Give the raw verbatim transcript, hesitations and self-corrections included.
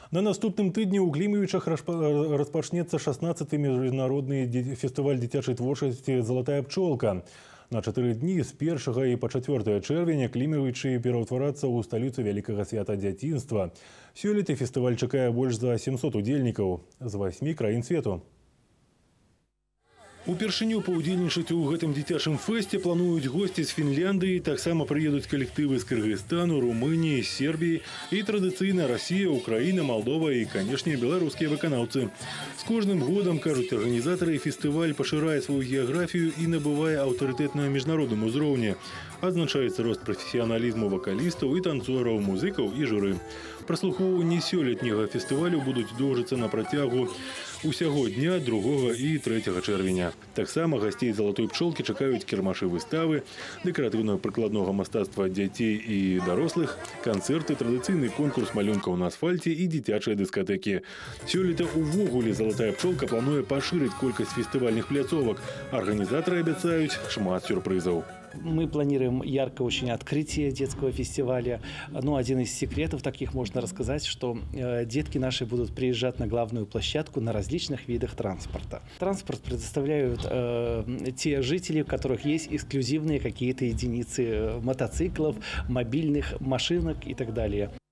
На наступным тыдні ў Клімавічах распачнецца шаснаццаты міжнародны фестываль дзіцячай творчасці «Залатая пчолка». На чатыры дні з першага і па чацвёртае чэрвеня Клімавічы пераўтварацца ў сталіцу вялікага свята дзяцінства. Сёлета фестываль чакае больш за сямсот удзельнікаў з васьмі краін свету. Упершыню паўдзельнічаць у гэтым дзіцячым фэсце плануюць госці з Фінляндыі, таксама прыедуць калектывы з Кыргызстану, Румыніі, Сербіі і традыцыйна Расія, Украіна, Малдова і, канешне, беларускія выканаўцы. З кожным годам, кажуць арганізатары, фестываль пашырае сваю геаграфію і набывае аўтарытэт на міжнародным узроўні. Адзначаецца рост прафесіяналізму вакалістаў і танцораў, музыкаў і журы. Праслухоўванні сёлетняга фестывалю будуць доўжыцца на працягу усяго дня другога і трэцяга чэрвеня. Таксама гасцей «Залатой пчолкі» чакаюць кірмашы выставы, дэкаратыўна-прыкладнога мастацтва дзяцей і дарослых, канцэрты, традыцыйны конкурс малюнкаў на асфальце і дзіцячыя дыскатэкі. Сёлета увогуле «Залатая пчолка» плануе пашырыць колькасць фестывальных пляцовак. Арганізатары абяцаюць шмат сюрпрызаў. Мы планируем яркое очень открытие детского фестиваля. Ну, один из секретов таких можно рассказать, что э, детки наши будут приезжать на главную площадку на различных видах транспорта. Транспорт предоставляют э, те жители, у которых есть эксклюзивные какие-то единицы мотоциклов, мобильных машинок и так далее.